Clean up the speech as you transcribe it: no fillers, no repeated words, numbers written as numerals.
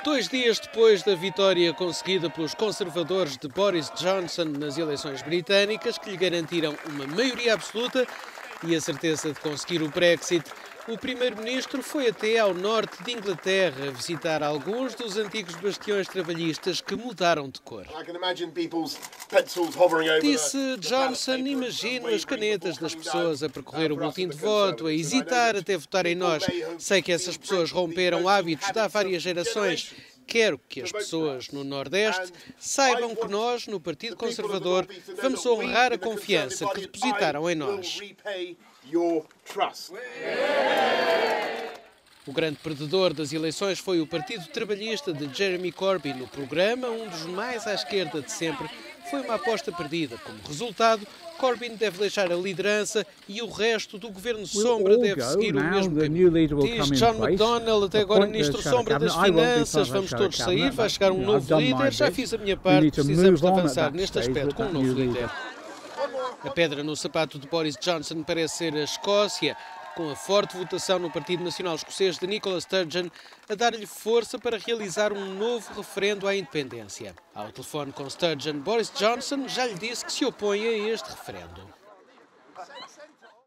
2 dias depois da vitória conseguida pelos conservadores de Boris Johnson nas eleições britânicas, que lhe garantiram uma maioria absoluta e a certeza de conseguir o Brexit, o primeiro-ministro foi até ao norte de Inglaterra visitar alguns dos antigos bastiões trabalhistas que mudaram de cor. Disse Johnson: imagino as canetas das pessoas a percorrer o boletim de voto, a hesitar até votar em nós. Sei que essas pessoas romperam hábitos de há várias gerações. Quero que as pessoas no Nordeste saibam que nós, no Partido Conservador, vamos honrar a confiança que depositaram em nós. O grande perdedor das eleições foi o Partido Trabalhista de Jeremy Corbyn. O programa, um dos mais à esquerda de sempre, foi uma aposta perdida. Como resultado, Corbyn deve deixar a liderança e o resto do governo sombra deve seguir o mesmo caminho. Diz John McDonnell, até agora ministro sombra das Finanças: vamos todos sair, vai chegar um novo líder. Já fiz a minha parte, precisamos de avançar neste aspecto com um novo líder. A pedra no sapato de Boris Johnson parece ser a Escócia, com a forte votação no Partido Nacional Escocês de Nicola Sturgeon a dar-lhe força para realizar um novo referendo à independência. Ao telefone com Sturgeon, Boris Johnson já lhe disse que se opõe a este referendo.